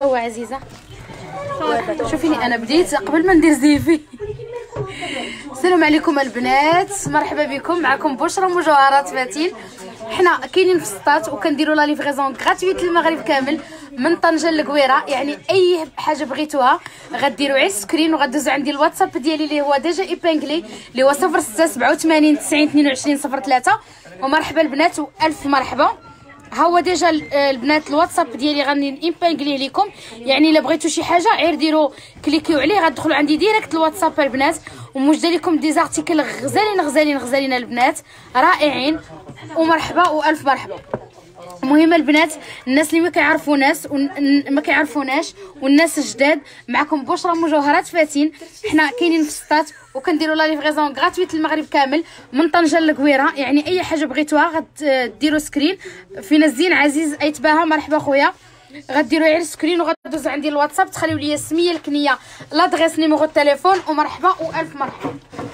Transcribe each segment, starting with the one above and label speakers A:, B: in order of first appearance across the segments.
A: عزيزه شوفيني انا بديت قبل ما ندير زيفي. السلام عليكم البنات، مرحبا بكم. معكم بشرى مجوهرات فاتين. حنا كاينين في السطات وكنديروا لا ليفريزون غراتويت للمغرب كامل من طنجه للقويره. يعني اي حاجه بغيتوها غديروا على السكرين وغدوزوا عندي الواتساب ديالي اللي هو ديجا ايبانغلي اللي هو 0687 90 22 03. ومرحبا البنات والف مرحبا. ها هو ديجا البنات الواتساب ديالي غادي نيمبانغليه لكم. يعني الا بغيتوا شي حاجه غير ديروا كليكيو عليه غتدخلوا عندي ديريكت الواتساب البنات. وموجده لكم دي زارتيكل غزالين البنات رائعين. ومرحبا والف مرحبا. المهم البنات الناس اللي ما كيعرفوناش والناس الجداد، معكم بشرى مجوهرات فاتين. حنا كاينين في السطات وكنديروا لا ليفريزون غراتويت للمغرب كامل من طنجه للقويره. يعني اي حاجه بغيتوها غديروا سكرين. فينا الزين عزيز ايتباها مرحبا خويا. غديروا على السكرين وغدوزوا عندي الواتساب تخليو لي السميه الكنيه لادغيس نيميرو التليفون. ومرحبا والف مرحبا.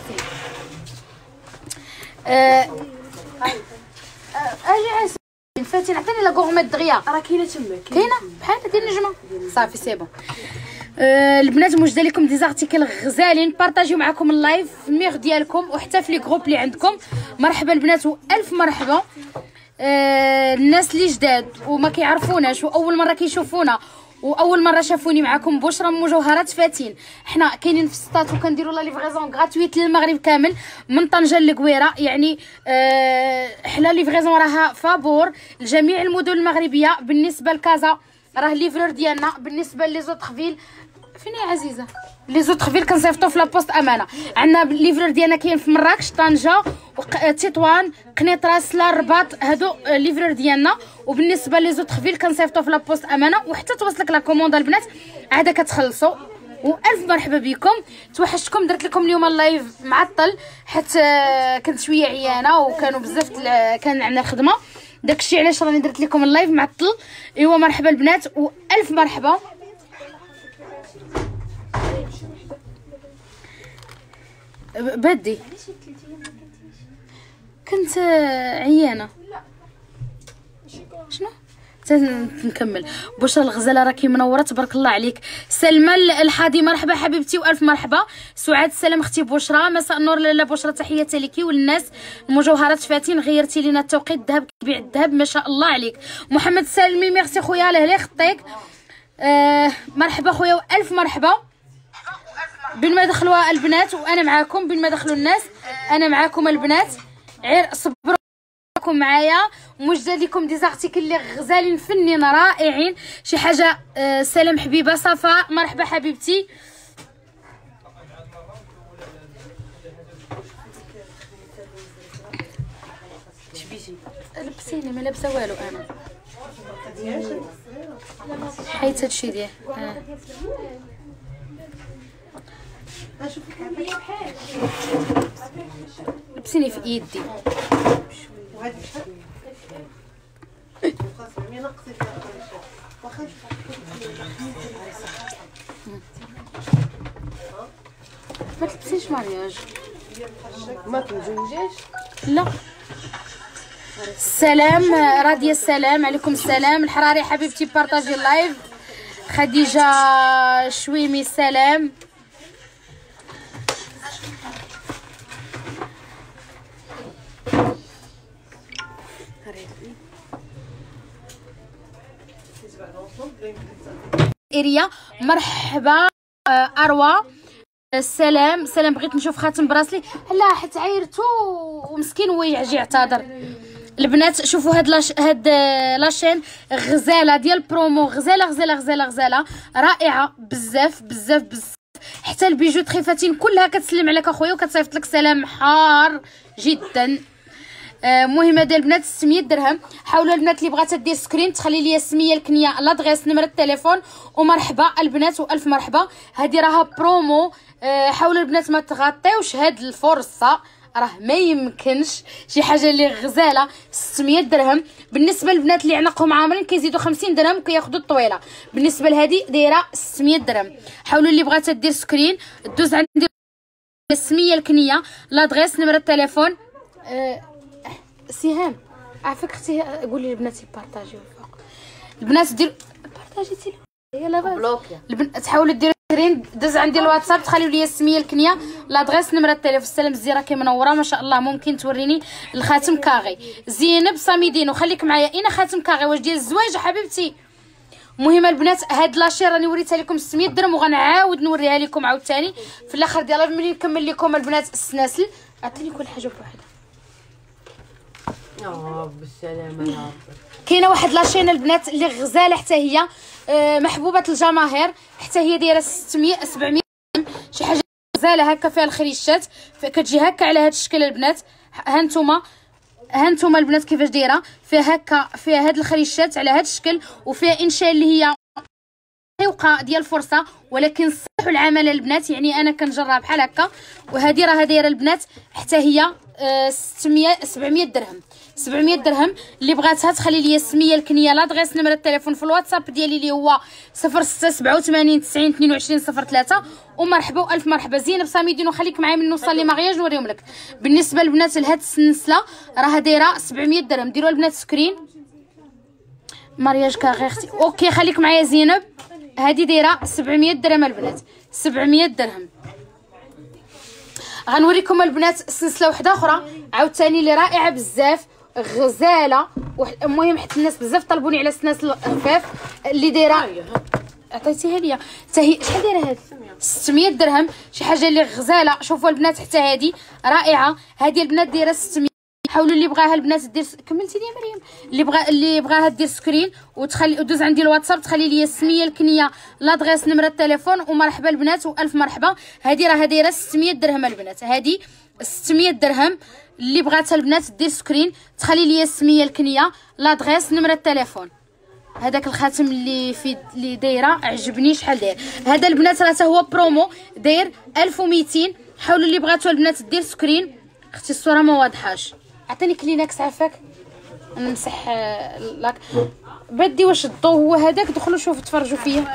A: اجي فاتين عطيني لا غورميت دغيا
B: راه كاينه تماك
A: كاينه بحال هكا نجمه صافي سي بون. البنات موجده لكم دي زارتيكل غزالين. بارطاجيو معكم اللايف في الميغ ديالكم وحتى في لي جروب اللي عندكم. مرحبا البنات والف مرحبا. الناس اللي جداد وما كيعرفوناش واول مره كيشوفونا واول مره شافوني، معكم بشرى مجوهرات فاتين. حنا كاينين في السطات وكنديروا لا ليفريزون غراتويت للمغرب كامل من طنجه للقويره. يعني حنا ليفريزون راها فابور لجميع المدن المغربيه. بالنسبه لكازا راه الليفرور ديالنا. بالنسبه لي زوطخفيل فين يا عزيزه لي زوطخفيل كنصيفطو في لابوست امانه. عندنا الليفرور ديالنا كاين في مراكش، طنجه، تطوان، قنيطره، سلا، الرباط. هادو الليفرور ديالنا. وبالنسبه لي زوطخفيل كنصيفطو في لابوست امانه وحتى توصلك لا كوموند البنات عاد كتخلصوا. والف مرحبا بكم. توحشتكم. درت لكم اليوم اللايف معطل حيت كنت شويه عيانه وكانوا بزاف كان عندنا خدمه. داكشي علاش راني درت لكم اللايف معطل. ايوا مرحبا البنات والف مرحبا. بدي كنت عيانه. شنو نكمل. بشرى الغزاله راكي منوره تبارك الله عليك. سلمى الحادي مرحبا حبيبتي والف مرحبا. سعاد السلام اختي بشرى. مساء النور لاله بشرى، تحياتي ليكي والناس مجوهرات فاتين. غيرتي لينا التوقيت الذهب كتبيع الذهب ما شاء الله عليك. محمد سالمي ميرسي خويا لهلي خطيك. مرحبا خويا والف مرحبا. بين ما دخلوا البنات وانا معاكم، بين ما دخلوا الناس انا معاكم البنات. غير صبروا معايا. موجده لكم دي زارتيكل اللي غزالين فنين رائعين. شي حاجه. سلام حبيبه صفاء مرحبا حبيبتي. لبسيني ما لابسه والو انا حيت هادشي ديال لبسيني في ايدي. ما تلبسيش مارياج
B: ما كنزوجاش.
A: لا. السلام راضيه. السلام عليكم. السلام الحراري حبيبتي بارطاجي اللايف. خديجه شويمي السلام. إيريا مرحبا. أروى السلام. بغيت نشوف خاتم براسلي. لا حيت عايرتو ومسكين هو يجي يعتذر. البنات شوفوا هاد لاشين غزاله ديال برومو. غزاله رائعه بزاف. حتى البيجوتري فاتين كلها كتسلم عليك اخويا وكتصيفط لك سلام حار جدا. مهمه ديال البنات 600 درهم. حاولوا البنات اللي بغات دير سكرين تخلي لي السميه الكنيه لادغيس نمره التليفون. ومرحبا البنات والف مرحبا. هذه راها برومو. حاولوا البنات ما تغطيوش هاد الفرصه، راه ما يمكنش. شي حاجه اللي غزاله 600 درهم. بالنسبه للبنات اللي عنقهم عامرين كيزيدوا 50 درهم وكياخذوا الطويله. بالنسبه لهذه دايره 600 درهم. حاولوا اللي بغات دير سكرين دوز عندي السميه الكنيه لادغيس نمره التليفون. سهام عافاك اختي قولي للبنات يبارطاجيو الفوق. البنات دير بارطاجيتي هي لاباس
B: بلوكي.
A: تحاولوا ديروا سكرين، دوز عندي الواتساب، تخليو لي السميه الكنيه، لادغيس، نمره التليفون. السلام الزيره كي منوره ما شاء الله. ممكن توريني الخاتم كاغي؟ زينب صامدين، خليك معايا. اين خاتم كاغي؟ واش ديال الزواج حبيبتي؟ المهم البنات هاد لاشي راني وريتها لكم 600 درهم، وغنعاود نوريها لكم عاوتاني في الاخر ديالها ملي نكمل لكم البنات السناسل. عطيني كل حاجه بوحدها.
B: بالسلامه يا ربي.
A: كاينه واحد لاشين البنات اللي غزاله حتى هي، محبوبه الجماهير، حتى هي دايره 600 700 شي حاجه غزاله هكا، فيها الخريشات، كتجي هكا على هذا الشكل البنات. ها نتوما البنات كيفاش دايره، فيها هكا، فيها هاد الخريشات على هذا الشكل، وفيها انشاء اللي هي قوقه ديال الفرصه، ولكن صحوا العمل البنات. يعني انا كنجرها بحال هكا، وهذه راها دايره البنات حتى هي 700 درهم. 700 درهم. اللي بغاتها تخلي لي السميه الكنيه، لادغيس، نمره التليفون في الواتساب ديالي اللي هو 0687 90 22 03. ومرحبا والف مرحبا. زينب صامدين، وخليك معايا من نوصل لي مغياج نوريهم لك. بالنسبه للبنات لهاد السلسله راها دايره 700 درهم. ديروا البنات سكرين. مارياج كاغي اختي. اوكي خليك معايا زينب. هذه دايره 700 درهم البنات، 700 درهم. غنوريكم البنات سلسله واحده اخرى عاوتاني اللي رائعه بزاف، غزاله. المهم حيت الناس بزاف طلبوني على السلاسل خفاف اللي دايره، عطيتيها ليا حتى هي. شحال دايره هذه؟ 600 درهم. شي حاجه اللي غزاله. شوفوا البنات حتى هذه رائعه. هذه البنات دايره 600. حاولوا اللي بغاها البنات دير كملتي لي مريم، اللي بغاها دير سكرين وتخلي ودوز عندي الواتساب، تخلي لي السميه الكنيه، لادغيس، نمره التليفون. ومرحبا البنات والف مرحبا. هذه راها دايره 600 درهم البنات، هذه 600 درهم. اللي بغاتها البنات دير سكرين، تخلي لي السميه الكنيه، لادغيس، نمره التليفون. هذاك الخاتم اللي دايره عجبني شحال داير. هذا البنات راه هو برومو داير 1200. حاولوا اللي بغاتو البنات دير سكرين. اختي الصوره ما واضحاش، عطيني كلينكس عافاك نمسح لاك بدي. واش الضو هو هذاك؟ دخلوا شوفوا تفرجوا فيا،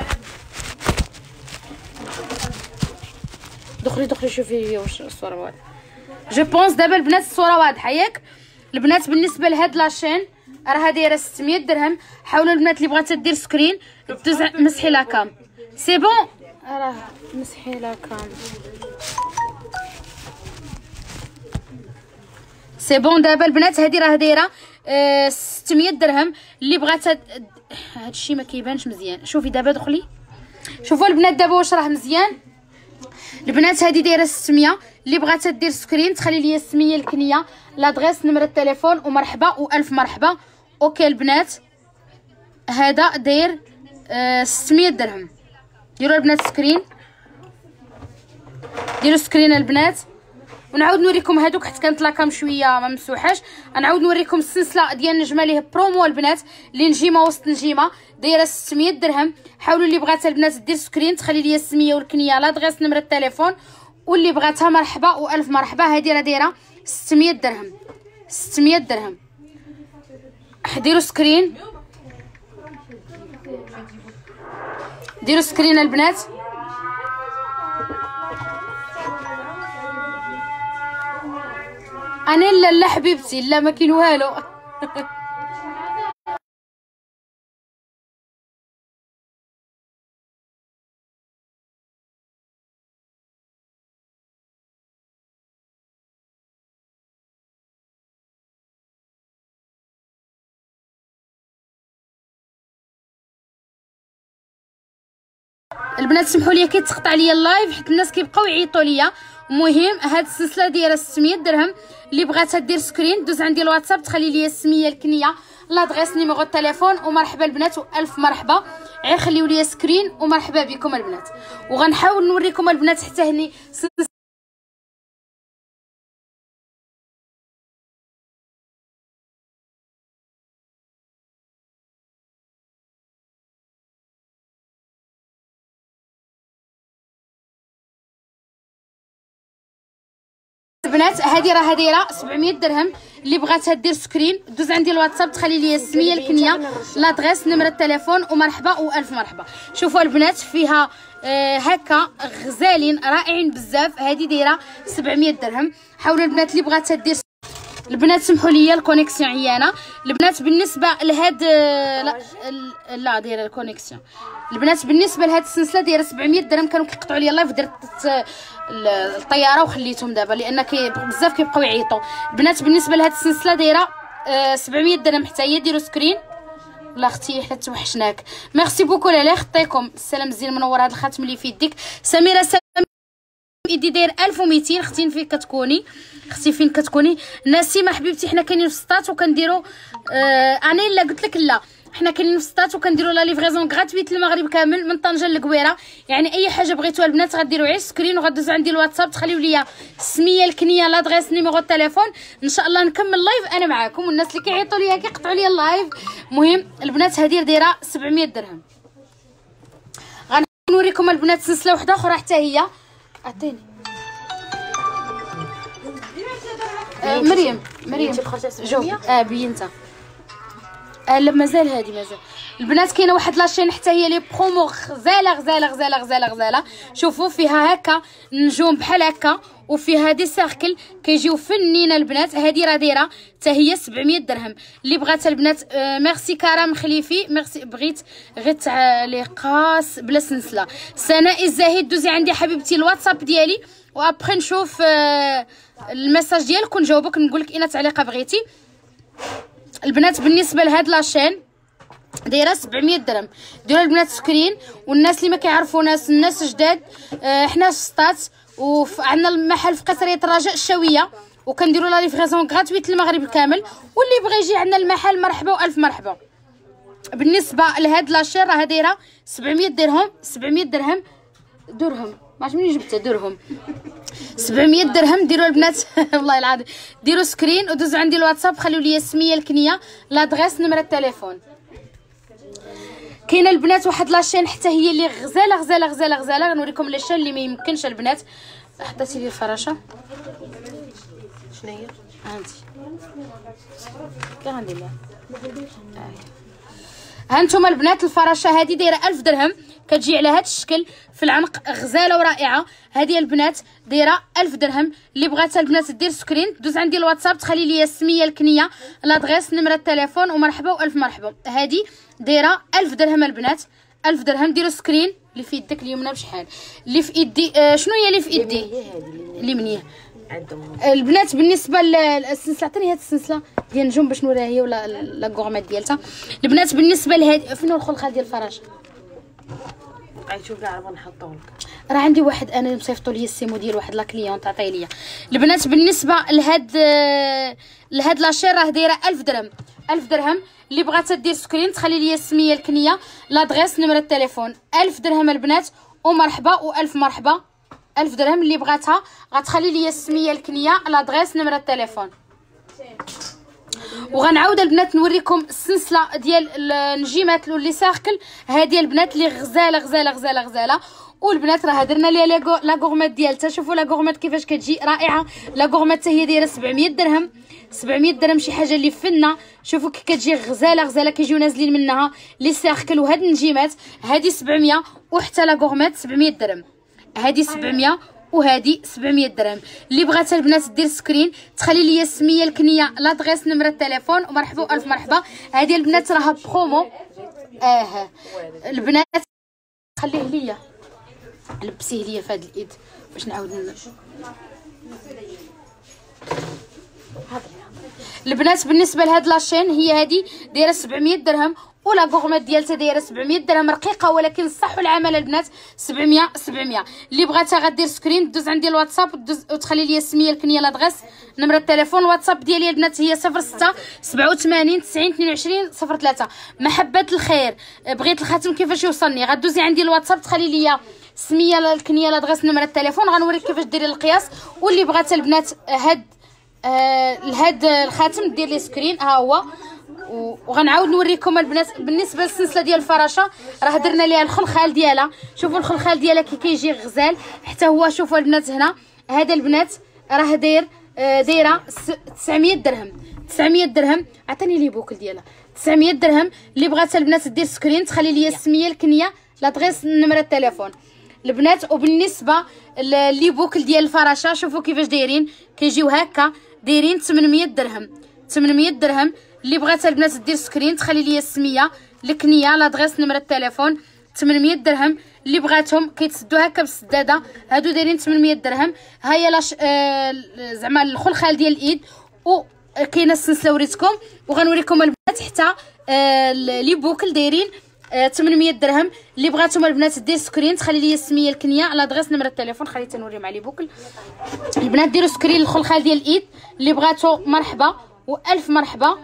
A: دخلي شوفي واش الصوره واضحه. جو بونس دابا البنات الصوره واضحه ياك البنات. بالنسبه لهاد لاشين راها دايره 600 درهم. حاولوا البنات اللي بغات دير سكرين مسحي لاكام. سي بون راه مسحي لاكام سي بون. دابا البنات هذه راه دايره 600 درهم. اللي بغات هادشي ما كيبانش مزيان. شوفي دابا دخلي شوفوا البنات دابا واش راه مزيان. البنات هذه دايره 600. اللي بغات دير سكرين تخلي لي السميه الكنيه، لادغيس، نمره التليفون. ومرحبا والف مرحبا. اوكي البنات هذا داير 600 درهم. ديروا البنات سكرين، ديروا سكرين البنات. ونعاود نوريكم هادوك حيت كانت لاكام شويه ما ممسوحاش. غنعاود نوريكم السلسله ديال النجمه ليه برومو البنات، اللي نجيمه وسط نجيمه دايره 600 درهم. حاولوا اللي بغاتها البنات دير سكرين تخلي لي السميه والكنيه، لادغيس، نمره التليفون. واللي بغاتها مرحبا والف مرحبا. هذه راه دايره 600 درهم، 600 درهم. ديروا سكرين، ديروا سكرين البنات. انا لا حبيبتي لا ما كاين والو. البنات سمحوا لي كيتقطع ليا اللايف حيت الناس كيبقاو يعيطوا ليا. المهم هاد السلسله دايره 600 درهم. اللي بغاتها دير سكرين دوز عندي الواتساب تخلي لي السميه الكنيه، لادغيس، نيميرو التليفون. ومرحبا البنات والف مرحبا. غير خليو لي سكرين ومرحبا بكم البنات. وغنحاول نوريكم البنات حتى هني البنات. هذه راه دايره 700 درهم. اللي بغاتها دير سكرين دوز عندي الواتساب تخلي لي السميه الكنيه، لادغيس، نمره التليفون. ومرحبا والف مرحبا. شوفوا البنات فيها هكا غزالين رائعين بزاف. هذه دايره 700 درهم. حاولوا البنات اللي بغاتها دير البنات سمحوا لي الكونيكسيون عيانه. البنات بالنسبه لهاد لا دايره الكونيكسيون. البنات بالنسبه لهاد السلسله دايره 700 درهم. كانوا كيقطعوا لي اللايف درت الطياره وخليتهم دابا لان بزاف كيبقاو يعيطوا. البنات بالنسبه لهاد السلسله دايره 700 درهم حتى هي. ديروا سكرين. لا اختي حنا توحشناك. ميرسي بوكو لاله خطيكم. السلام زين منور هذا الخاتم اللي في يديك. سميره ايدي داير 1200. اختي فين كتكوني؟ اختي فين كتكوني؟ نسيمه حبيبتي حنا كاينين في السطات وكنديروا انا لا قلت لك لا حنا كاينين في السطات وكنديروا لا ليفريزون غراتويت للمغرب كامل من طنجه للقويره. يعني اي حاجه بغيتوها البنات غديروا غير سكرين وغدوزوا عندي الواتساب تخليو ليا السميه الكنيه لادغيس نيميرو التليفون. ان شاء الله نكمل لايف انا معاكم. والناس اللي كيعيطوا ليا كيقطعوا ليا اللايف. المهم البنات هذه دايره 700 درهم. غنوريكم البنات سلسله وحده اخرى حتى هي. عطيني مريم جو بينتا. لا مازال هادي مازال. البنات كاينه واحد لاشين حتى هي لي برومو غزاله غزاله غزاله غزاله غزاله. شوفوا فيها هكا نجوم بحال هكا وفيها دي سيركل كيجيو فنينه البنات. هذه راه دايره حتى هي 700 درهم. اللي بغات البنات ميرسي كرم خليفي ميرسي. بغيت غير تعليقاس بلا سلسله. سناء الزاهد دوزي عندي حبيبتي الواتساب ديالي وابخي نشوف الميساج ديالك ونجاوبك نقول لك اين تعليقه بغيتي. البنات بالنسبه لهاد لاشين دايره 700 درهم. ديروا البنات سكرين. والناس اللي ما كيعرفوناش الناس جداد حنا في السطات وعندنا المحل في قصريه الرجاء الشاويه وكنديروا لا ليفريزون غراتويت للمغرب كامل. واللي بغى يجي عندنا المحل مرحبا والف مرحبا. بالنسبه لهاد لاشين راه دايره 700 درهم. 700 درهم درهم ما عرفت منين جبتها درهم 700 درهم. ديروا البنات والله العظيم ديروا سكرين ودوزوا عندي الواتساب خليوا لي السميه الكنيه لادغيس نمره التليفون. كاينه البنات واحد لاشين حتى هي اللي غزاله غزاله غزاله غزاله. غنوريكم لاشين اللي ما يمكنش البنات. حطيتي لي الفراشه
B: شنو هي
A: عندي كي غندير لها ها انتم البنات. الفراشه هذه دايره 1000 درهم. كتجي على هذا الشكل في العنق غزاله ورائعه. هذه البنات دايره 1000 درهم. اللي بغاتها البنات دير سكرين دوز عندي الواتساب تخلي لي السميه الكنيه لادغيس نمره التليفون ومرحبا والف مرحبا. هذه دايره 1000 درهم البنات. 1000 درهم. ديروا سكرين. اللي في يدك اليمنى بشحال اللي في يدي شنو هي اللي في يدي اليمنيه البنات. بالنسبه للسلسله عطيني هاد السلسله ديال النجوم باش نوريها هي ولا لا غورميت ديالتها. البنات بالنسبه لهاد فين الخلخال ديال الفراشه
B: شوف كاع عرفوا نحطوه لك.
A: راه عندي واحد انا مصيفطوا لي السيمو ديال واحد لا كليونط عطيه ليا. البنات بالنسبه لهاد لاشين راه دايره 1000 درهم. 1000 درهم. اللي بغات دير سكرين تخلي لي السميه الكنيه لادغيس نمره التليفون. 1000 درهم البنات ومرحبا والف مرحبا. 1000 درهم. اللي بغاتها غتخلي لي السميه الكنيه لادغيس نمره التليفون. وغنعاود البنات نوريكم السلسله ديال النجيمات اللي ساكل. هذه البنات اللي غزاله غزاله غزاله غزاله. والبنات راه درنا ليها لا غورميت ديالتها. شوفوا لا غورميت كيفاش كتجي رائعه. لا غورميت هي دايره 700 درهم. 700 درهم شي حاجه اللي فنه. شوفوا كي كتجي غزاله غزاله كيجيو نازلين منها لي سيركل. وهاد النجيمات هذه 700 وحتى لا غورميت 700 درهم. هذه 700 وهذه 700 درهم. اللي بغات البنات دير سكرين تخلي لي السميه الكنيه لادغيس نمره التليفون ومرحبا والف مرحبا. هذه البنات راها برومو. البنات خليه ليا لبسيه ليا في هاد الايد باش نعاود البنات. بالنسبه لهاد لاشين هي هذه دايره 700 درهم ولا غورميت ديالتها دايره 700 درهم رقيقه ولكن صح العمل البنات 700. اللي بغاتها غدير سكرين دوز عندي الواتساب وتخلي لي السميه الكنيه لادغيس نمره التليفون. الواتساب ديالي البنات هي 06 87 90 22 03. محبه الخير بغيت الخاتم كيفاش يوصلني غدوزي عندي الواتساب تخلي لي السميه الكنيه لادغيس نمره التليفون. غنوريك كيفاش ديري القياس. واللي بغات البنات هاد الخاتم دير لي سكرين ها هو. وغنعاود نوريكم البنات بالنسبه للسلسله ديال الفراشه راه درنا ليها الخلخال ديالها. شوفوا الخلخال ديالها كي كيجي غزال حتى هو. شوفوا البنات هنا هذا البنات راه دايره 900 درهم. 900 درهم. عطيني لي بوكل ديالها 900 درهم. اللي بغات البنات دير سكرين تخلي لي السميه الكنيه لادغيس نمره التليفون البنات. وبالنسبه لي بوكل ديال الفراشه شوفوا كيفاش دايرين كيجيو هكا دايرين 800 درهم. 800 درهم. اللي بغاتها البنات دير سكرين تخلي لي السميه الكنيه لادغيس نمره التليفون. 800 درهم. اللي بغاتهم كيتسدوا هكا بالسداده، هادو دايرين 800 درهم. ها هي لاش زعما الخلخال ديال الايد، وكاينه السلسله وريتكم، وغنوريكم البنات حتى لي بوكل دايرين 800 درهم. اللي بغاتهم البنات دير سكرين تخلي لي السميه الكنيه لادغيس نمره التليفون. خليت نوري مع لي بوكل. البنات ديروا سكرين الخلخال ديال الايد. اللي بغاتو مرحبا والف مرحبا.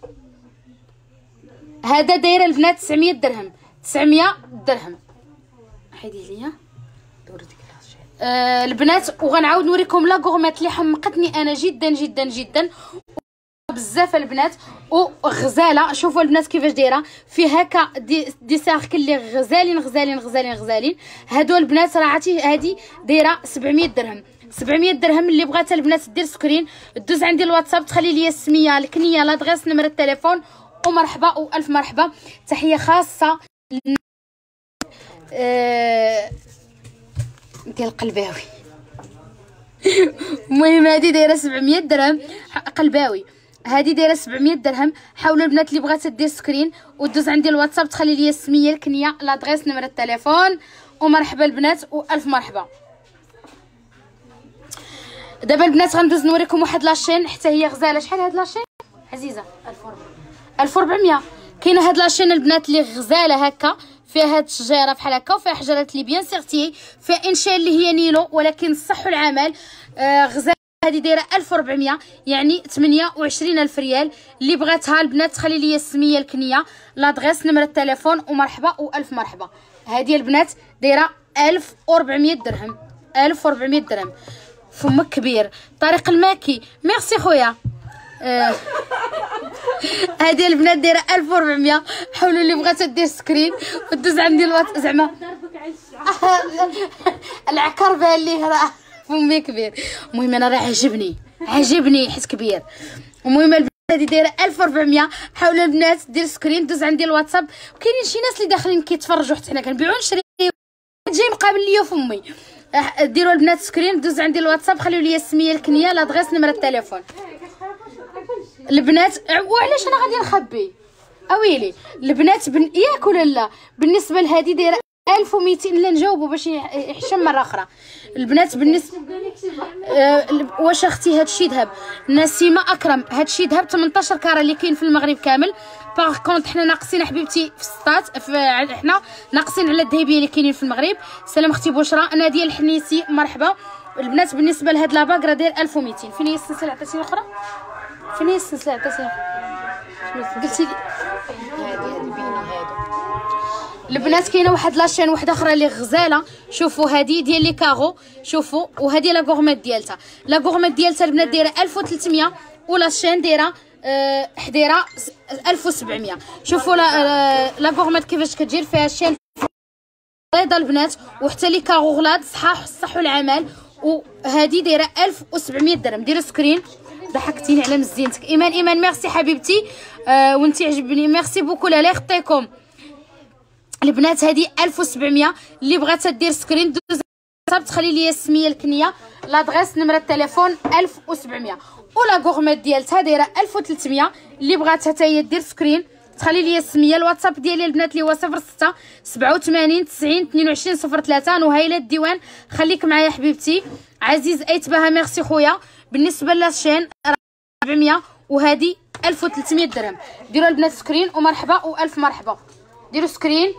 A: هذا دايره البنات 900 درهم. 900 درهم. حيدي ليا دوري ديك البنات. وغنعاود نوريكم لا غورميت اللي حمقتني انا جدا جدا جدا بزاف البنات، وغزاله. شوفوا البنات كيفاش دايره، في هكا دي ساركل اللي غزالين غزالين غزالين غزالين. هادو البنات راه عرفتي هادي دايره 700 درهم. 700 درهم. اللي بغاتها البنات دير سكرين دوز عندي الواتساب تخلي لي السميه الكنيه لادغيس نمره التليفون، ومرحبا والف مرحبا. تحيه خاصه ديال القلباوي. المهم هذه دايره 700 درهم. قلباوي هذه دايره 700 درهم. حاولوا البنات اللي بغات دير سكرين ودوز عندي الواتساب تخلي لي السميه الكنيه لادغيس نمره التليفون، ومرحبا البنات والف مرحبا. دابا البنات غندوز نوريكم واحد لاشين حتى هي غزاله. شحال هاد لاشين عزيزه؟ 1400. كاينه هاد لاشين البنات اللي غزاله هكا، فيها هاد الشجيره بحال هكا، وفيها حجرات لي بيان سيغتي، فيها انشاء اللي هي نيلو ولكن الصح والعمل. غزاله هذه دايره 1400 يعني 28000 ريال. اللي بغاتها البنات تخلي لي السميه الكنيه لادغيس نمره التليفون، ومرحبا والف مرحبا. هذه البنات دايره 1400 درهم. 1400 درهم. فمك كبير. طارق الماكي ميرسي خويا. هذه البنات دايره 1400. حاولوا اللي بغات دير سكرين ودوز عندي الوات زعما العكر بان ليه راه فمي كبير. المهم انا راه عجبني حيت كبير. المهم البنات هذه دايره 1400. حاولوا البنات دير سكرين دوز عندي الواتساب. كاينين شي ناس اللي داخلين كيتفرجوا حتى حنا كنبيعوا نشري جاي مقابل ليا فمي. ديروا البنات سكرين دوز عندي الواتساب خليوا لي السميه الكنيه لادغيس نمره التليفون. البنات وعلاش انا غادي نخبي اويلي البنات ياك ولا لا؟ بالنسبه لهذه دايره 1200. لا نجاوبوا باش يحشم مره اخرى. البنات بالنسبه واش اختي هادشي ذهب؟ نسيمه اكرم هادشي ذهب 18 كاره اللي كاين في المغرب كامل. باغ كونط حنا ناقصين حبيبتي في السطات، حنا ناقصين على الذهبيه اللي كاينين في المغرب. سلام اختي بشرى. ناديه الحنيسي مرحبا. البنات بالنسبه لهاد لاباك راه داير 1200. فين هي السلسله عطاتيني الاخرى؟ فين هي السلسله عطاتيني؟ قلتي لي هادي بيني هادو. البنات كاينه واحد لاشين واحده اخرى اللي غزاله. شوفوا هذه ديال لي كارو. شوفوا وهذه لا غورميت ديالتها. لا غورميت ديالتها البنات دايره 1300 ولاشين دايره حديره 1700. شوفوا لا غورميت كيفاش كتجير فيها شين بيضه البنات، وحتى لي كارو غلاض صحاح الصح والعمل. وهذه دايره 1700 درهم. ديروا سكرين. ضحكتيني على مزينتك ايمان ميرسي حبيبتي. وانتي عجبني ميرسي بوكو. لا يخطيكم البنات. هذه 1700. اللي بغاتها دير سكرين دوز تخلي لي السميه الكنيه لادغيس نمره التليفون 1700. ولا غورميت ديالتها دايره 1300. اللي بغاتها حتى هي دير سكرين تخلي لي السميه. الواتساب ديالي البنات اللي هو 06 87 90 22 03. نهيله الديوان خليك معايا حبيبتي. عزيز ايتباها ميرسي خويا. بالنسبه للشين 400 وهذه 1300 درهم. ديروا البنات سكرين ومرحبا والف مرحبا. ديروا سكرين.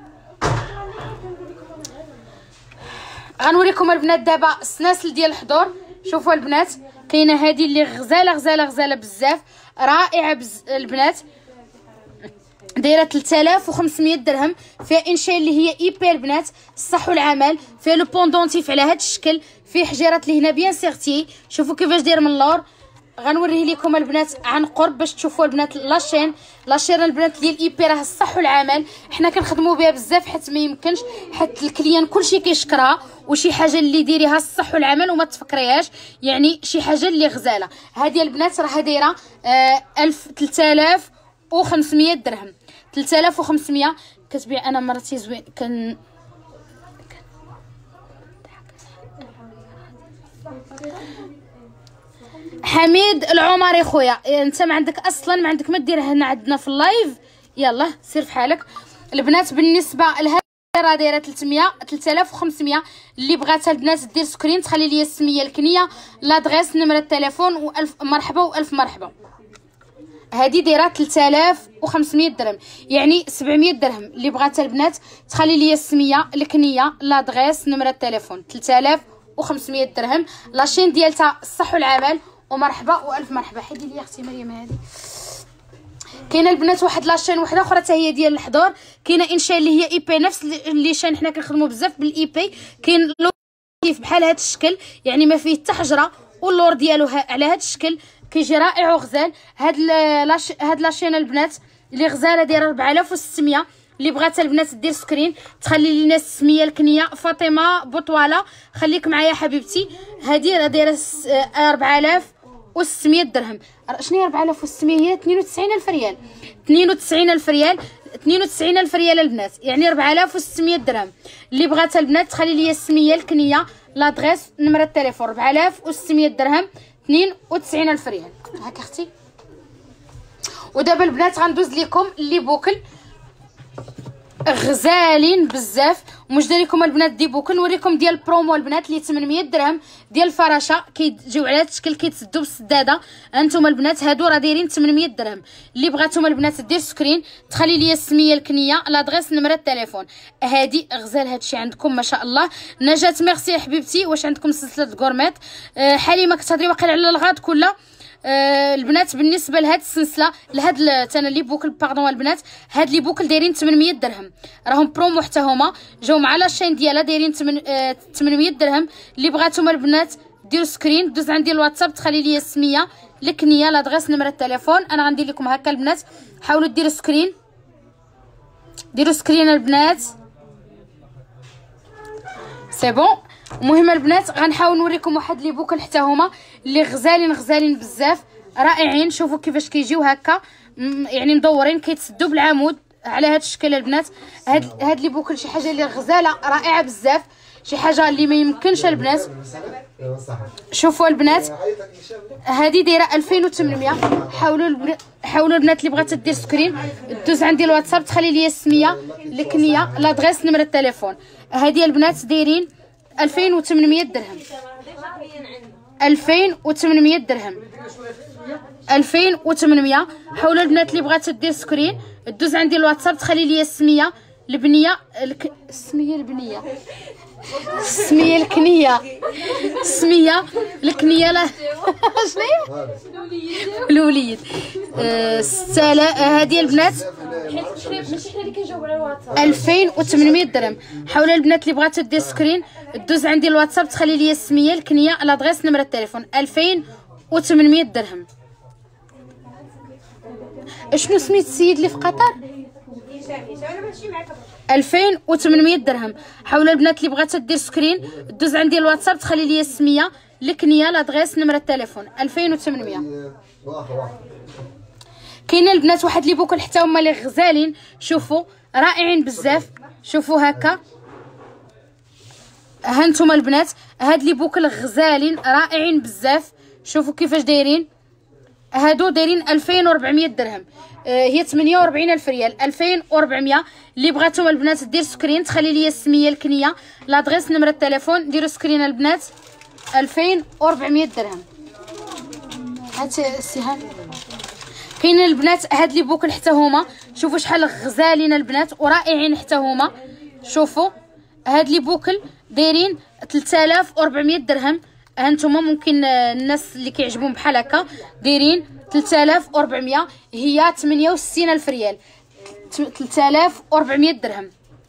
A: غنوريكم البنات دابا السناسل ديال الحضور. شوفوا البنات كاينه هذه اللي غزاله بزاف رائعه البنات دايره 3500 درهم. فيها انشاء اللي هي ايبي البنات الصح والعمل. فيها لو بوندونتيف على هذا الشكل. فيه حجيرات اللي هنا بيان سيغتي. شوفوا كيفاش داير من اللور. غنوريه لكم البنات عن قرب باش تشوفوا البنات لاشين البنات ديال ايبي راه الصح والعمل. حنا كنخدموا بها بزاف حيت ما يمكنش، حيت الكليان كلشي كيشكرها، وشي حاجه اللي ديريها الصح والعمل وما تفكريهاش، يعني شي حاجه اللي غزاله. هذه البنات راه دايره 3500 درهم. 3500 كتبيع. انا مرتي زوين حميد العمري خويا، انت ما عندك اصلا، ما عندك ما دير هنا عندنا في اللايف. يلا سير في حالك. البنات بالنسبه لهذه راه دايره 3500. اللي بغاتها البنات دير سكرين، تخلي لي السميه الكنيه، لادغيس، نمره التليفون، والف مرحبا والف مرحبا. هذه دايره 3500 درهم، يعني 700 درهم. اللي بغاتها البنات تخلي لي السميه الكنيه، لادغيس، نمره التليفون. 3500 درهم. لاشين ديالتها الصح والعمل، ومرحبا والف مرحبا. حيدي لي اختي مريم. هذه كاينه البنات واحد لاشين وحده اخرى حتى هي ديال الحضور، كاينه انشاء اللي هي اي بي، نفس اللي شان حنا كنخدموا بزاف بالاي بي. كاين لوتيف بحال هذا الشكل، يعني ما فيه حتى حجره، واللور ديالو على هذا الشكل كيجي رائع وغزال. هاد لاشين البنات اللي غزاله دايره 4600. اللي بغاتها البنات دير سكرين، تخلي لينا السميه الكنيه فاطمه بوطواله. خليك معايا حبيبتي. هذه راه دايره 4600 درهم. شنو هي 4600؟ هي 92000 ريال. 92000 ريال، 92000 ريال البنات، يعني 4600 درهم. اللي بغاتها البنات تخلي لي السميه الكنيه، لادغيس، نمره التليفون. 4600 درهم، 92000 ريال. هاك اختي. ودابا البنات غندوز لكم اللي بوكل غزالين بزاف، ومش دايركم البنات دي بوكل. نوريكم ديال البرومو البنات اللي 800 درهم ديال الفراشه، كيجيو على هذا الشكل، كيتسدوا بالسداده. انتم البنات هادو راه دايرين 800 درهم. اللي بغاتهم البنات دير سكرين، تخلي لي السميه الكنيه، لادغيس، نمره التليفون. هادي غزال هادشي عندكم ما شاء الله. نجاة ميرسي حبيبتي. واش عندكم سلسله غورميت؟ حليمه كتهضري واقيلا على الغاد كلها. البنات بالنسبه لهاد السلسله، لهاد انا لي بوكل باردون البنات، هاد لي بوكل دايرين 800 درهم، راهم برومو حتى هما، جاو مع لاشين ديالها دايرين 800 درهم. اللي بغاتهم البنات ديروا سكرين، دوز عندي الواتساب، تخلي لي السميه الكنيه، لادغيس، نمره التليفون. انا غندير لكم هكا البنات، حاولوا ديروا سكرين، ديروا سكرين البنات. سي بون. المهم البنات غنحاول نوريكم واحد لي بوكل حتى هما اللي غزالين بزاف، رائعين. شوفوا كيفاش كيجيو هكا، يعني مدورين، كيتسدوا بالعمود على هذا الشكل البنات. هاد لي بوكل شي حاجه اللي غزاله رائعه بزاف، شي حاجه اللي ما يمكنش البنات. شوفوا البنات هذه دايره 2800. حاولوا البنات اللي بغات دير سكرين، دوز عندي الواتساب، تخلي لي السميه الكنيه، لادغيس، نمره التليفون. هذه البنات دايرين 2800 درهم. 2800 درهم، 2800. حاولوا البنات اللي بغات دير سكرين، دوز عندي الواتساب، تخلي لي السميه البنيه، السميه البنيه، السميه الكنيه، السميه الكنيه. لا شنو الوليد. هذه البنات 2800 درهم. حاولوا البنات اللي بغات دير سكرين، دوز عندي الواتساب، تخلي لي السميه الكنيه، لادغيس، نمره التليفون. 2800 درهم. شنو سميت السيد اللي في قطر؟ 2800 درهم. حاولوا البنات اللي بغات دير سكرين، دوز عندي الواتساب، تخلي لي السميه الكنيه، لادغيس، نمره التليفون. 2800. كاين البنات واحد لي بوكل حتى هما اللي غزالين، شوفوا رائعين بزاف. شوفوا هكا، ها نتوما البنات هاد لي بوكل غزالين رائعين بزاف. شوفوا كيفاش دايرين، هادو دايرين 2400 درهم، هي 48000 ريال. 2400. اللي بغاتهم البنات دير سكرين، تخلي لي السميه الكنيه، لادغيس، نمره التليفون. ديروا سكرين البنات. 2400 درهم. هات السهام. كاين البنات هاد لي بوكل حتى هما، شوفوا شحال غزالين البنات ورائعين حتى هما. شوفوا هاد لي بوكل دايرين 3400 درهم. هانتوما ممكن الناس اللي كيعجبهم بحال هكا دايرين 3400، هي 68000 ريال. 3400 درهم،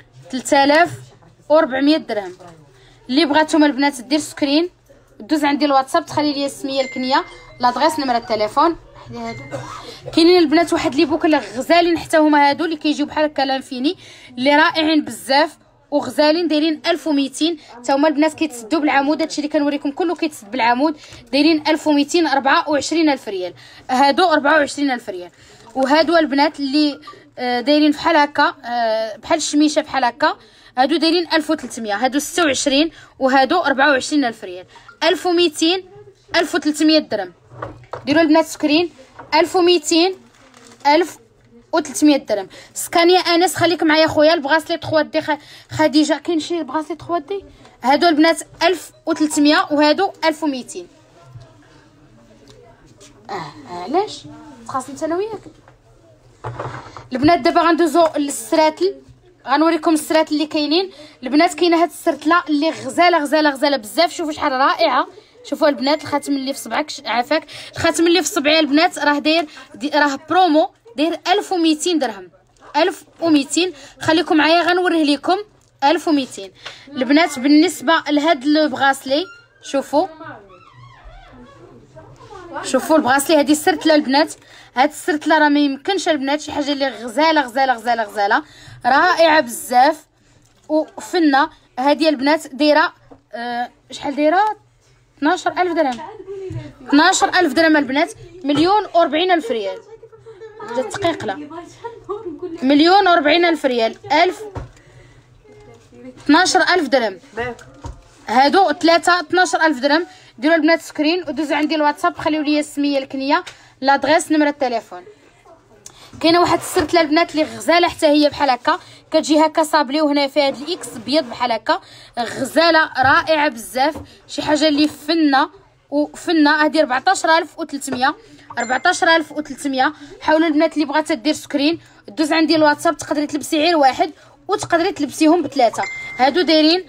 A: 3400 درهم. اللي بغاتهم البنات دير سكرين، دوز عندي الواتساب، تخلي لي السميه الكنيه، لادغيس، نمره التليفون. كاينين البنات واحد لي بوكل غزالين حتى هما، هادو اللي كيجيو بحال هكا لانفيني، اللي رائعين بزاف وغزالين، دايرين 1200. حتى هما البنات كيتسدوا بالعمود، هادشي اللي كنوريكم كله كيتسد بالعمود، دايرين 1200. 24000 ريال هادو، 24000 ريال. وهادو البنات اللي دايرين بحال هكا، بحال الشميشه بحال هكا، هادو دايرين 1300. هادو 26 وهادو 24000 ريال. 1200 1300 درهم. ديروا البنات سكرين 1200 1300 درهم. سكانيا انس خليك معايا خويا. البغاسلي 3 دي خديجه كاين شي بغاسلي 3 دي هادو البنات 1300 وهادو 1200. علاش تخاصم انت وياك البنات؟ دابا غندوزو للسراتل، غنوريكم السراتل اللي كاينين البنات. كاينه هاد السرتله اللي غزاله غزاله غزاله بزاف. شوفوا شحال رائعه. شوفوا البنات الخاتم اللي في صبعك عافاك، الخاتم اللي في صبعي البنات راه داير راه برومو داير 1200 درهم. 1200. خليكم معايا غنوريه لكم 1200 البنات. بالنسبه لهاد البغاسلي شوفوا البغاسلي هذه السرتله البنات. هاد السرتله راه ما يمكنش البنات، شي حاجه اللي غزاله غزاله غزاله غزاله رائعه بزاف وفنه. هذه البنات دايره شحال دايره 12000 درهم. 12000 درهم البنات. 1,040,000 ريال. جات دقيقه 1,040,000 ريال. 12000 درهم هادو ثلاثه 12000 درهم. ديروا البنات سكرين ودوزوا عندي الواتساب، خليو لي السميه الكنيه لادغيس نمره التليفون. كاينه واحد السرتله البنات اللي غزاله حتى هي بحال هكا، كتجي هكا صابلي وهنا فيها هاد الاكس بيض بحال هكا، غزاله رائعه بزاف، شي حاجه اللي فنه وفنه. هادي 14300. 14300. حاولوا البنات اللي بغات دير سكرين دوز عندي الواتساب، تقدري تلبسي غير واحد وتقدري تلبسيهم بثلاثه. هادو دايرين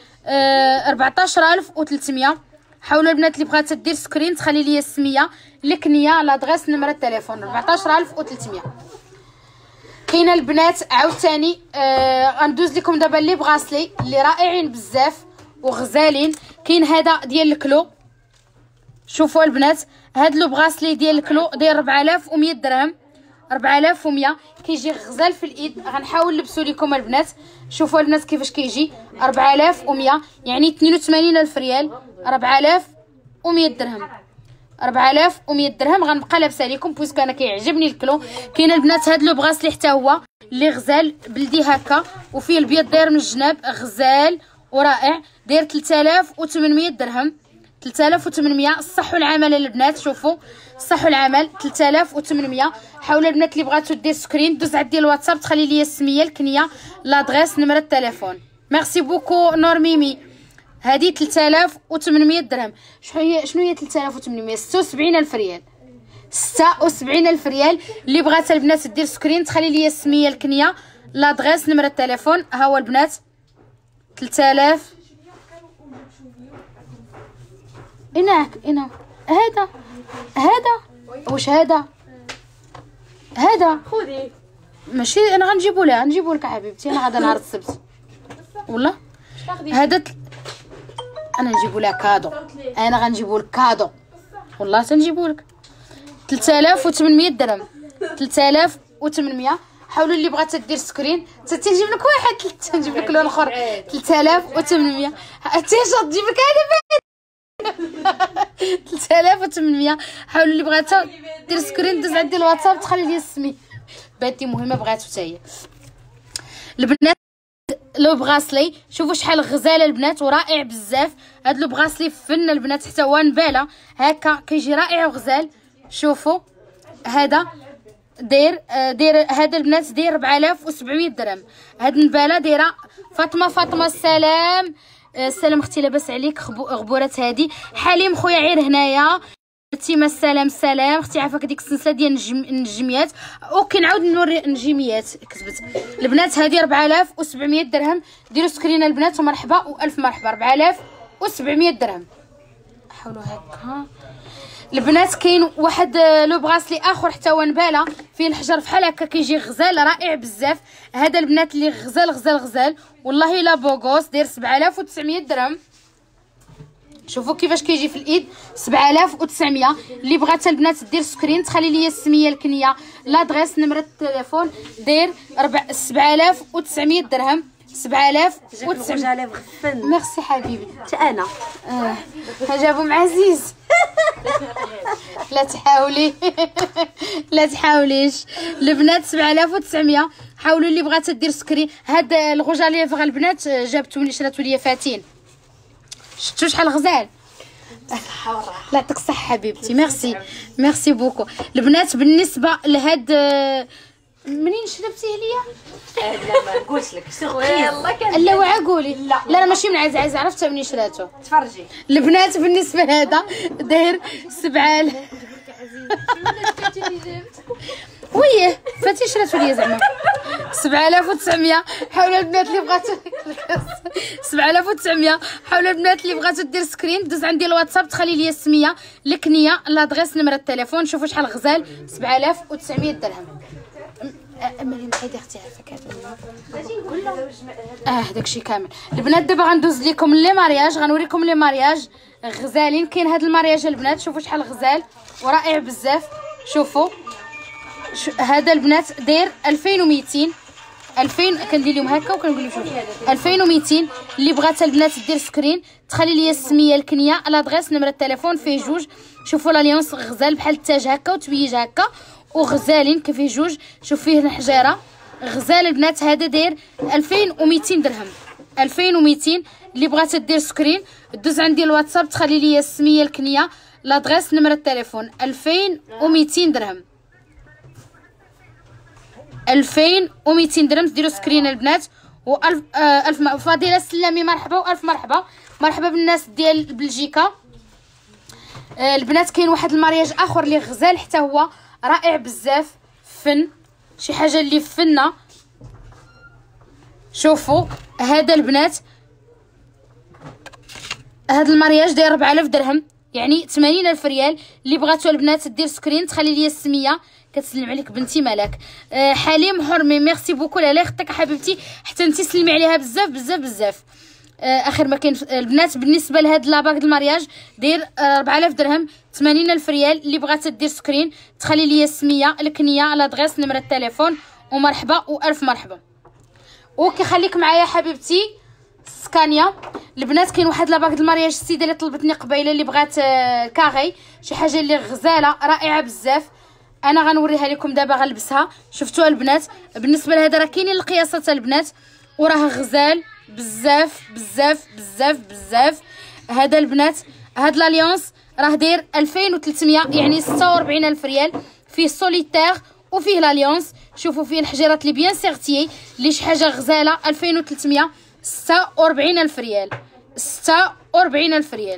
A: 14300. حاولوا البنات اللي بغات دير سكرين تخلي لي السميه الكنيه لادغيس نمره التليفون 14300. كاينه البنات عاوتاني غندوز لكم دابا لي بغاسلي اللي رائعين بزاف وغزالين. كاين هذا ديال الكلو. شوفوا البنات هاد لو بغاسلي ديال الكلو داير 4100 درهم. 4100 كيجي غزال في الايد. غنحاول نلبسو لكم البنات. شوفوا البنات كيفاش كيجي 4100 يعني 82000 ريال. 4100 درهم. 4100 درهم غنبقى لابسه لكم بويسكو انا كيعجبني الكلو. كاين البنات هاد لو بغاسلي حتى هو اللي غزال بلدي هكا وفيه البيض داير من الجناب غزال ورائع، داير 3800 درهم. 3800. صحوا العمل البنات. شوفوا صحوا العمل 3800. حاولوا البنات اللي بغاتو دير سكرين دوز عندي الواتساب تخلي لي السميه الكنيه لادغيس نمره التليفون. ميرسي بوكو نور ميمي. هذه 3800 درهم. شنو هي 3800؟ 76000 ريال. 76000 ريال. اللي بغات البنات دير سكرين تخلي لي السميه الكنيه لادغيس نمره التليفون. ها هو البنات 3000. هنا هذا واش هذا
B: خذي
A: ماشي انا غنجيبو لها نجيبو لك حبيبتي. انا غادا نهار السبت والله هذا انا نجيبو لها كادو. انا غنجيبو لك كادو والله تنجيبو لك 3800 درهم. 3800. حاولوا اللي بغات دير سكرين تنجيب لك واحد تنجيب لك لون اخر 3800. تيشا تجيب لك هذا 3800. حاولوا اللي بغاتها دير سكرين دوز عندي الواتساب تخلي لي السمي بنتي مهمه بغاتو حتى هي. البنات لو بغاسلي شوفوا شحال غزاله البنات ورائع بزاف. هاد لو بغاسلي فن البنات حتى هو نباله هكا كيجي رائع وغزال. شوفوا هذا داير هذا البنات داير 4700 درهم. هاد النباله دايره فاطمه السلام. السلام اختي لاباس عليك غبورات هادي. حليم خويا عير هنايا. تيما السلام اختي عافاك. ديك السلسله ديال النجميات وكنعاود نوري النجيميات كتبت البنات. هذه 4700 درهم. ديروا سكرين البنات ومرحبا والف مرحبا. 4700 درهم. حاولوا هكا البنات. كاين واحد لو بغاسلي اخر حتى هو نباله فيه الحجر بحال هكا كيجي غزال رائع بزاف. هذا البنات اللي غزال والله الا بوغوس داير 7900 درهم. شوفوا كيفاش كيجي في الايد 7900. اللي بغات البنات دير سكرين تخلي لي السميه الكنيه لادغيس نمره التليفون داير 7900 درهم. 7900. ميرسي حبيبي
B: حتى انا
A: جابوا مع عزيز. لا تحاولي لا تحاوليش البنات. 7900. حاولوا اللي بغات دير سكرين. هاد الغوجاليه فغا البنات جابتو لي شراتو ليا فاتين. شفتوا شحال غزال. لا يعطيك الصحه حبيبتي. ميرسي بوكو. البنات بالنسبه لهاد منين شربتيه ليا؟
B: لا ما نقولش لك يلا كان
A: لا وعا قولي. لا ماشي من عايزه عرفتها منين شراتو.
B: تفرجي
A: البنات بالنسبه لهذا داير 7000 ويه فاتي شراتو ليا زعما 7900. حول البنات اللي بغات 7900. حول البنات اللي بغات دير سكرين دوز عندي الواتساب تخلي لي السميه الكنيه لادغيس نمره التليفون. شوفوا شحال غزال 7900 درهم. مريم حيدي اختي عارفه كامل داكشي كامل. البنات دابا غندوز لكم لي مارياج غنوريكم لي مارياج غزالين. كاين هاد المارياج البنات شوفوا شحال غزال ورائع بزاف. شوفوا هذا البنات داير 2200 كندير لهم هكا وكنقول لهم شوفوا 2200. اللي بغات البنات دير سكرين تخلي لي السميه الكنيه لادغيس نمره التليفون فيه جوج. شوفوا لاليونس غزال بحال التاج هكا وتبيج هكا وغزالين كيفيه جوج. شوف فيه الحجيره غزال البنات. هذا داير 2200 درهم 2200. اللي بغات دير سكرين دوز عندي الواتساب تخلي لي السميه الكنيه لادغيس نمره التليفون 2200 درهم 2200 درهم. ديروا سكرين البنات و1000 فضيله سلامي مرحبا والف مرحبا بالناس ديال بلجيكا. البنات كاين واحد المارياج اخر اللي غزال حتى هو رائع بزاف فن شي حاجه اللي فنه. شوفوا هذا البنات هذا المارياج داير 4000 درهم يعني 80000 ريال. اللي بغاتو البنات دير سكرين تخلي لي السميه. كتسلم عليك بنتي مالك حليم حرمي. ميرسي بوكو لاله خطك حبيبتي حتى انت سلمي عليها بزاف. اخر ما كاين البنات بالنسبه لهاد لاباك د المارياج داير 4000 درهم 80000 ريال. اللي بغات دير سكرين تخلي لي السميه الكنيه لادغيس نمره التليفون ومرحبا والف مرحبا. وكيخليك معايا حبيبتي سكانيا. البنات كاين واحد لاباك د المارياج السيده اللي طلبتني قبيله اللي بغات كاغي شي حاجه اللي غزاله رائعه بزاف. انا غنوريها لكم دابا غنلبسها. شفتوها البنات بالنسبه لهذا راه كاينين القياسات البنات وراه غزال بزاف. هذا البنات هاد لاليونس راه داير 2300 يعني 46000 ريال. فيه سوليتير وفيه لاليونس. شوفوا فيه الحجيرات اللي بيان سيغتيي اللي شي حاجه غزاله 2300 46000 ريال 46000 ريال.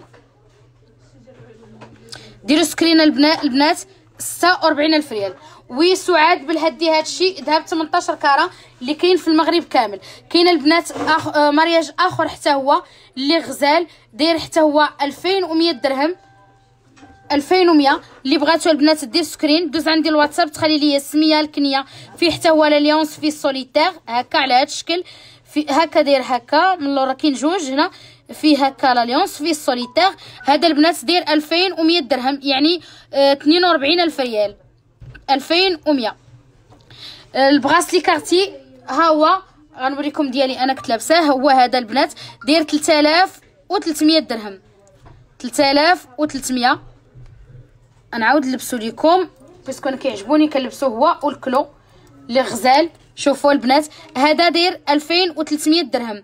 A: ديروا سكرين البنات 46000 ريال. وسعاد بالهدي هادشي ذهب 18 كاره اللي كاين في المغرب كامل. كاين البنات مارياج اخر حتى هو اللي غزال داير حتى هو 2100 درهم 2100. اللي بغاتو البنات دير سكرين دوز عندي الواتساب تخلي لي السميه الكنيه. فيه حتى هو لاليونس فيه سوليتير هكا على هاد الشكل في هكا داير هكا من اللور كاين جوج هنا فيه هكا لاليونس فيه السوليتير. هذا البنات داير 2100 درهم يعني 42000 ريال 2100. البغاسلي كارتي ها هو غنوريكم ديالي انا كنت لابساه. هو هذا البنات داير 3300 درهم 3300. نعاود نلبسو ليكم باسكو انا كيعجبوني كنلبسو هو والكلو اللي غزال. شوفوا البنات هذا داير 2300 درهم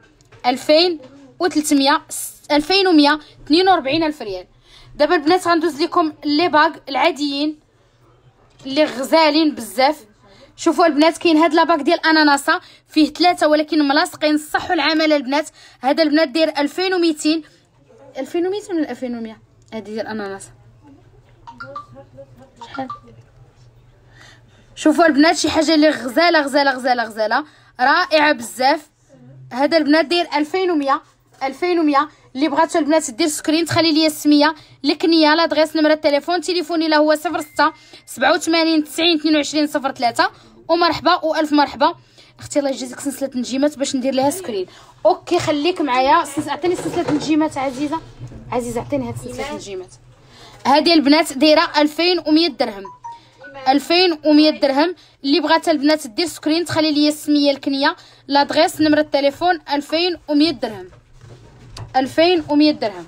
A: 2300 2100 42000 ريال. دابا البنات غندوز لكم لي باغ العاديين اللي غزالين بزاف. شوفوا البنات كاين هاد لاباك ديال اناناسه فيه 3 ولكن ملاصقين صحوا العمل البنات. هذا البنات داير 2200 ولا 2100. هادي ديال اناناسه شحال. شوفوا البنات شي حاجه اللي غزاله رائعه بزاف. هذا البنات داير 2100 اللي بغاتو البنات دير سكرين تخلي لي السميه الكنيه لادغيس نمره التليفون تليفوني لا هو 06 87 90 22 03 ومرحبا والف مرحبا. اختي الله يجزيك سلسله نجيمات باش ندير لها سكرين. اوكي خليك معايا. عطيني سلسله نجيمات عزيزه عطيني هاد سلسله نجيمات. هذه البنات دايره 2100 درهم 2100 درهم. اللي بغات البنات دير سكرين تخلي لي السميه الكنيه لادغيس نمره التليفون 2100 درهم 2100 درهم.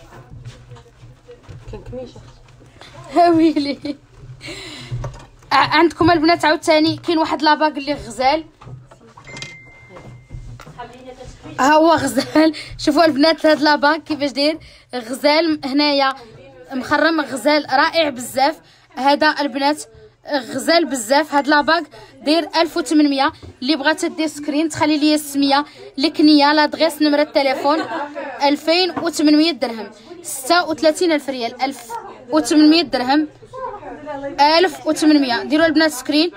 B: كاين كميشه
A: هاويلي. عندكم البنات عاوتاني كاين واحد لاباك اللي غزال ها هو غزال. شوفوا البنات هاد لاباك كيفاش داير غزال هنايا مخرم، غزال رائع بزاف. هذا البنات غزال بزاف. هاد لاباك داير 1800. اللي بغات دير سكرين تخلي لي السميه الكنيه لادغيس نمره التليفون 2800 درهم 36000 ريال 1800 درهم 1800. ديروا البنات سكرين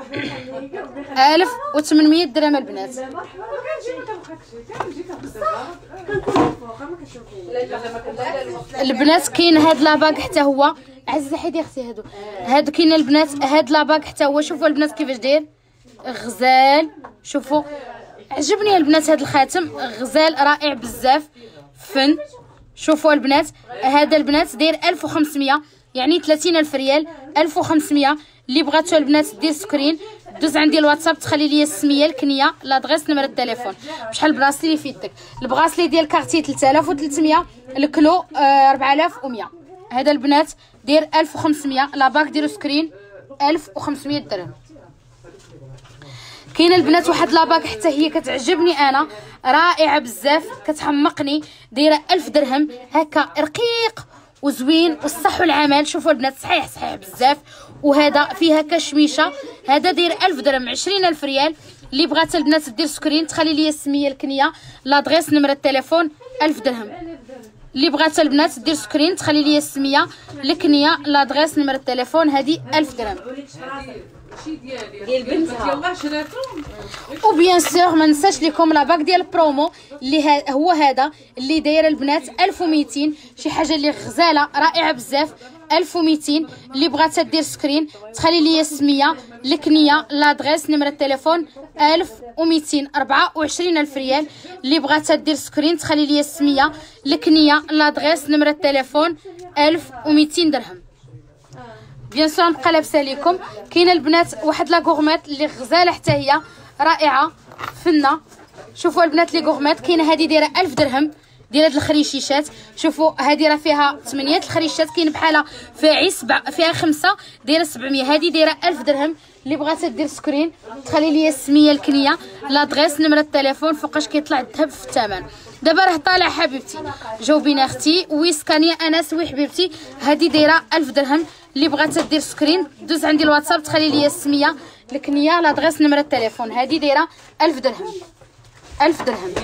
A: 1800 درهم البنات. البنات كاين هاد لاباك حتى هو عزيزه حيدي اختي هادو كاين البنات. هاد لاباك حتى هو شوفوا البنات كيفاش داير غزال. شوفوا عجبني البنات هاد الخاتم غزال رائع بزاف فن. شوفوا البنات هذا البنات داير 1500 يعني 30000 ريال 1500. اللي بغاتو البنات دير سكرين دوز عندي الواتساب تخلي لي السميه الكنيه لادغيس نمره التليفون. بشحال البراسلي اللي في يدك؟ البراسلي ديال كارتي 3300 الكلو 4100. هذا البنات داير 1500. لاباك ديروا سكرين 1500 درهم. كاين البنات واحد لاباك حتى هي كتعجبني انا رائعه بزاف كتحمقني دايره 1000 درهم هكا رقيق وزوين والصح والعمل. شوفوا البنات صحيح بزاف. وهذا فيها كشميشه. هذا داير 1000 درهم 20000 ريال. اللي بغات البنات دير سكرين تخلي لي السميه الكنيه لادغيس نمره التليفون 1000 درهم. اللي بغات البنات دير سكرين تخلي لي السميه الكنيه لادغيس نمره التليفون هذه 1000 درهم. ديال بنتها وبيان سور ما ننساش لكم لاباك ديال البرومو اللي هو هذا اللي داير البنات 1200 شي حاجه اللي غزاله رائعه بزاف 1200. اللي بغات دير سكرين تخلي لي السميه الكنيه لادغيس نمره التليفون 1200 24000 ريال. اللي بغات دير سكرين تخلي لي السميه الكنيه لادغيس نمره التليفون 1200 درهم. بيان سور نبقى لابسه لكم. كاينه البنات واحد لا غورميت اللي غزاله حتى هي رائعه فنه. شوفوا البنات لي غورميت كاينه هذه دايره 1000 درهم ديال هاد الخريشيشات. شوفوا هذه راه فيها 8 الخريشات كاين بحالها فيها 5 دايره 700. هذه دايره 1000 درهم. اللي بغات دير سكرين تخلي لي السميه الكنيه لادغيس نمره التليفون فوقاش كيطلع الذهب في الثمن. دابا راه طالع حبيبتي جاوبينا اختي ويسكانيه انس وي حبيبتي. هذه دايره 1000 درهم. اللي بغات دير سكرين دوز عندي الواتساب تخلي لي السميه الكنيه لادغيس نمره التليفون هذه دايره 1000 درهم 1000 درهم.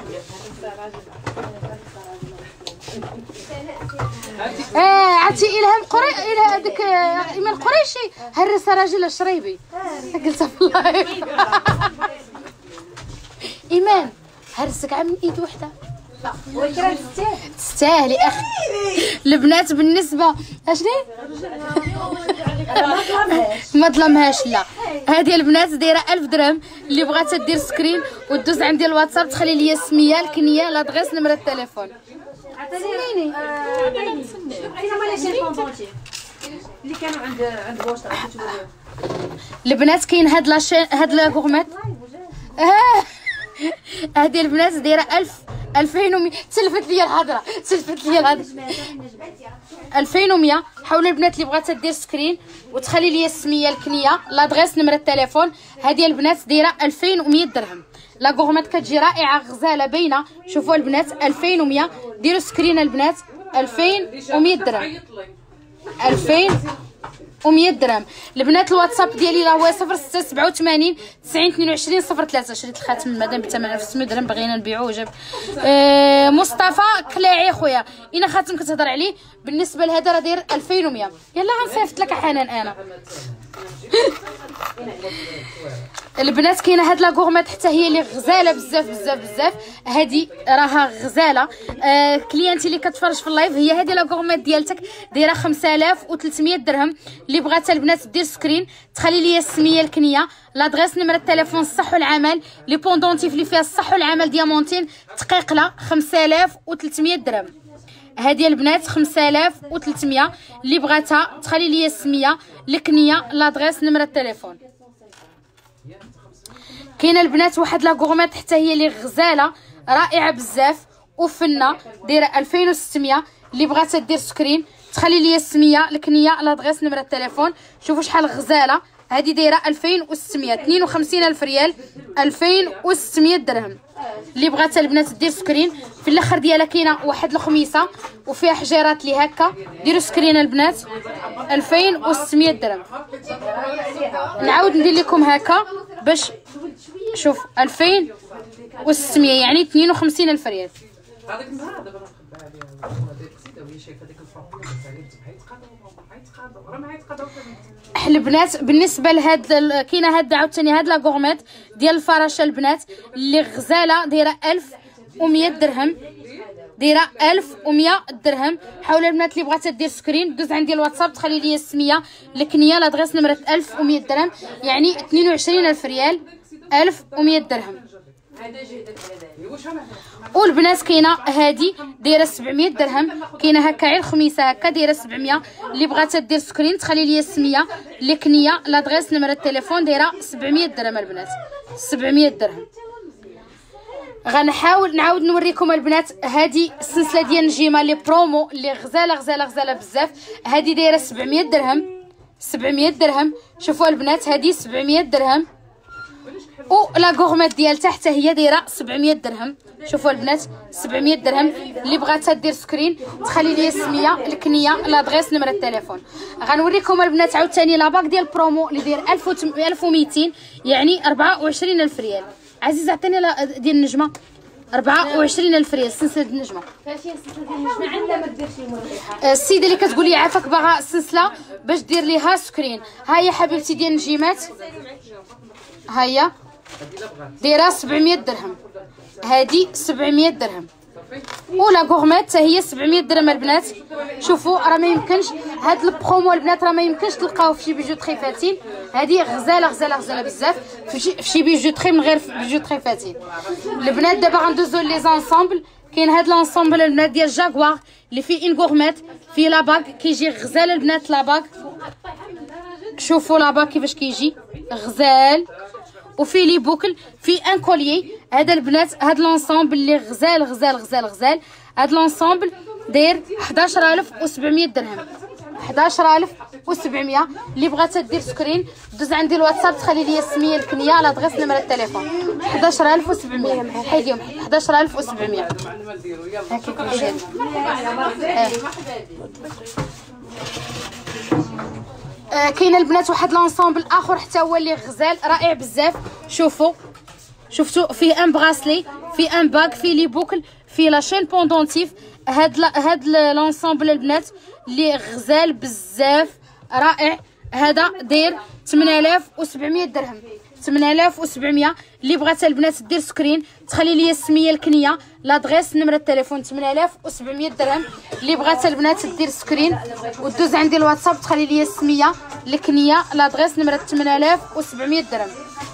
A: عرفتي الهام الى هذيك ايمان قريشي هرس راجل الشريبي قلتها في اللايف. ايمان هرسك عام من ايد وحده تستاهلي اخي. البنات بالنسبه اشني ما ظلمهاش لا. هذه البنات دايره 1000 درهم. اللي بغات دير سكرين ودوز عندي الواتساب تخلي لي السميه الكنيه لادغيس نمره التليفون. عطيني اللي كانوا عند بوشرة البنات. كاين هاد لا غورميت هذه البنات دايره 2100. تلفت لي الهضره 2100. حاولوا البنات اللي بغات دير سكرين وتخلي لي السميه الكنيه لادغيس نمره التليفون هذه البنات دايره 2100 درهم. لا غورميت كتجي رائعه غزاله باينه. شوفوا البنات 2100. ديروا سكرين البنات 2100 درهم 2100 درهم. البنات الواتساب ديالي راه هو 0687 922 03. شريت الخاتم المدام ب 8600 درهم بغينا نبيعوه جاب مصطفى كلاعي خويا. انا خاتم كتهضر عليه بالنسبه لهذا راه داير 2100. يلا غنصيفط لك حنان انا. البنات كاينه هاد لا غورميت حتى هي اللي غزاله بزاف. هادي راها غزاله. كليانتي اللي كتفرج في اللايف هي هادي لا غورميت ديالتك دايره 5300 درهم. اللي بغات البنات دير سكرين تخلي لي السميه الكنيه لادغيس نمره التليفون الصح والعمل. لي بوندونتيف اللي فيها الصح والعمل ديامونتين تقيقله 5300 درهم. هذه البنات 5300. اللي بغاتها تخلي لي السميه الكنيه لادغيس نمره التليفون. كاينه البنات واحد لا غورميت حتى هي اللي غزاله رائعه بزاف وفنه دايره 2600. اللي بغات دير سكرين تخلي لي السميه الكنيه لادغيس نمره التليفون. شوفوا شحال غزاله هذه دايره 2600. 52,000 ريال، 2600 درهم. اللي بغات البنات دير سكرين في الاخر ديالها كاينه واحد الخميسه وفيها حجيرات لي هكا. ديروا سكرين البنات 2600 درهم. نعاود ندير لكم هكا باش شوف 2600 يعني 52,000 ريال.
C: هذاك النهار دابا نخبى هذيك السيده وهي شايفه ديك الفرقه اللي تبغي تقادو راه ما يتقادو.
A: البنات بالنسبه لهاد كاينه هاد عاوتاني هاد لا غورميت ديال الفراشه البنات اللي غزاله دايره 1100 درهم. دايره 1100 درهم. حاول البنات اللي بغات دير سكرين دوز عندي الواتساب تخلي لي السميه الكنيه لادغيس نمره 1100 درهم يعني 22,000 ريال، 1100 درهم. والبنات كاينه هادي دايره 700 درهم. كاينه هكا عير خميسه هكا دايره 700. اللي بغات دير سكرين تخلي لي السميه الكنيه لادغيس نمره التليفون دايره 700 درهم البنات، 700 درهم. غنحاول نعاود نوريكم البنات هادي السلسله ديال النجيمه لي برومو اللي غزاله بزاف. هادي دايره 700 درهم، 700 درهم. شوفوا البنات هادي 700 درهم. و لا غورميت ديال تحت هي دايره 700 درهم. شوفوا البنات 700 درهم. اللي بغات دير سكرين تخلي لي السميه الكنيه لادغيس نمره التليفون. غنوريكم البنات عاوتاني لاباك ديال برومو اللي داير 1200 يعني 24,000 ريال. عزيز عطيني ديال النجمه 24,000 ريال سلسله النجمه.
B: فاشي السلسله ديال النجمه عندها ما ديرش المربحه.
A: السيده اللي كتقول لي عافاك باغا سلسله باش دير ليها سكرين. ها هي حبيبتي ديال النجيمات، ها هي دايره 700 درهم. هادي 700 درهم. ولا غورميت حتى هي 700 درهم البنات. شوفوا راه ما يمكنش هاد البرومو البنات راه ما يمكنش تلقاوه في شي بيجوتري فاتين. هادي غزاله بزاف في شي بيجوتري من غير بيجوتري فاتين. البنات دابا غندوزو لي زانسامبل. كاين هاد لانسامبل البنات ديال جاكوار اللي فيه ان غورميت فيه لاباك كيجي غزال البنات. لاباك شوفوا لاباك كيفاش كيجي غزال وفي لي بوكل في ان كوليي. هذا البنات هاد لونسومبل اللي غزال. هاد لونسومبل داير 11,700 درهم، 11,700. اللي بغات دير سكرين دوز عندي الواتساب تخلي لي السميه الكنيه على دغيس نمره التليفون 11,700. حيديهم 11,700 كاين البنات واحد لونسومبل اخر حتى هو اللي غزال رائع بزاف. شفتوا فيه ان براسلي، فيه ان باك، فيه لي بوكل، فيه لا شين بوندونتيف. هاد لونسومبل البنات اللي غزال بزاف رائع. هذا داير 8,700 درهم، 8,700. اللي بغات البنات دير سكرين تخلي لي السميه الكنيه لادغيس نمره التليفون 8,700 درهم. اللي بغات البنات دير سكرين ودوز عندي الواتساب تخلي لي السميه الكنيه لادغيس نمره 8,700 درهم.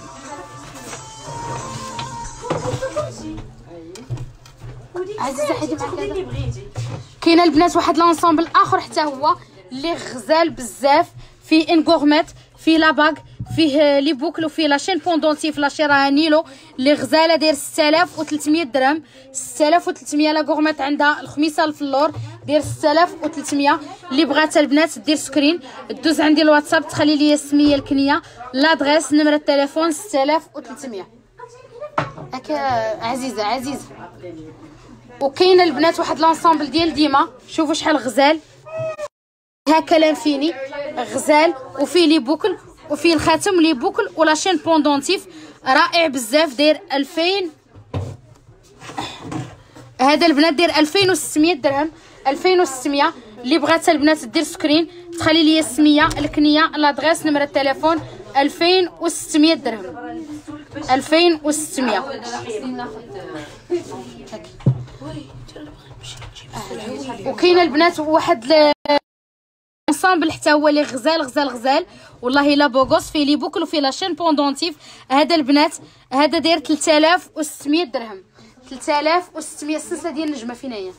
A: عزيزه حيدي معاك. كاين البنات واحد لانسامبل اخر حتى هو اللي غزال بزاف فيه ان غورميت، فيه لاباك، فيه لي بوكل وفيه لا شين بوندونتيف لا شيراها نيلو اللي غزاله داير 6,300 درهم. 6,300. لا غورميت عندها الخميسه الفلور داير 6,300. اللي بغات البنات دير سكرين دوز عندي الواتساب تخلي لي السميه الكنيه لادغيس نمره التليفون 6,300. هكا عزيزه. وكاين البنات واحد لانسامبل ديال ديما. شوفوا شحال غزال هكا لانفيني غزال وفيه لي بوكل وفيه الخاتم لي بوكل ولا شين بوندونتيف رائع بزاف داير 2000. هذا البنات داير 2,600 درهم، 2,600. اللي بغات البنات دير سكرين تخلي لي السميه الكنيه لادغيس نمره التليفون 2,600 درهم، 2,600. وكاين البنات واحد لونسامبل حتى هو اللي غزال والله الا بوغوس فيه لي بوكل وفيه لا شين بوندونتيف. هذا البنات هذا داير 3,600 درهم، 3,600. السلسله ديال النجمه فين هي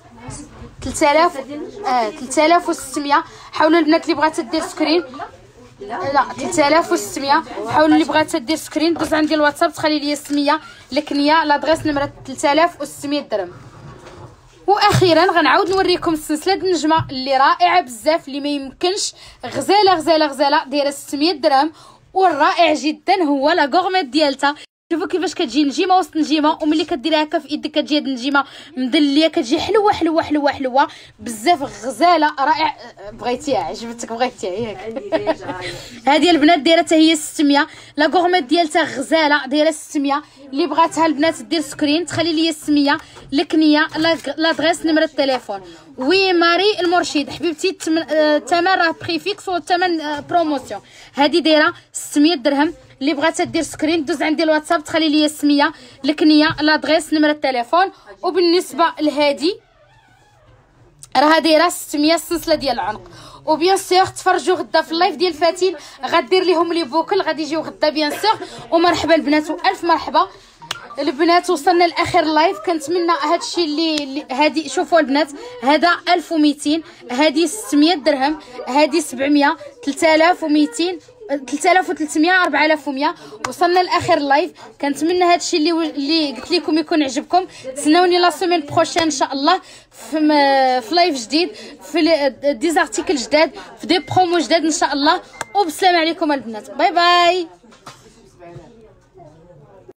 A: 3,600. حاولوا البنات اللي بغات دير سكرين لا 3,600. حاولوا اللي بغات دير سكرين دوز عندي الواتساب تخلي لي السميه الكنيه لادغيس نمره 3,600 درهم. واخيرا غنعاود نوريكم السلسله النجمه اللي رائعه بزاف اللي ما يمكنش غزاله دايره 600 درهم والرائع جدا هو لا غورميت ديالتها. شوفوا كيفاش كتجي نجيمه وسط نجيمه، وملي كديريها هكا في يدك كتجي هاد النجيمه مدليه، كتجي حلوه حلوه حلوه حلوه بزاف، غزاله رائع. بغيتيها عجبتك بغيتيها ياك؟ هذه البنات دايره حتى هي 600. لا غورميت ديالتها غزاله دايره 600. اللي بغاتها البنات دير سكرين تخلي لي 600. الكنيه لادريس نمره التليفون. وي ماري المرشد حبيبتي، الثمن راه بري فيكس والثمن بروموسيون. هذه دايره 600 درهم. اللي بغاتها دير سكرين دوز عندي الواتساب تخلي لي 600. الكنيه لادريس نمره التليفون. وبالنسبه لهادي راه دايره 600 السلسله ديال العنق. وبيان سور تفرجوا غدا في اللايف ديال فاتن، غدير لهم لي بوكل غادي يجيو غدا بيان سور. ومرحبا البنات والف مرحبا البنات. وصلنا لاخر اللايف، كنتمنى هادشي اللي هادي. شوفوا البنات هذا 1200، هادي 600 درهم، هادي 700، 3200، 3300، 4100. وصلنا لاخر اللايف. كنتمنى هادشي اللي قلت لكم يكون عجبكم. تسناوني لا سيمين بروشين ان شاء الله في لايف جديد، في ديزارتيكل جداد، في دي برومو جداد ان شاء الله. وبسلام عليكم البنات، باي باي.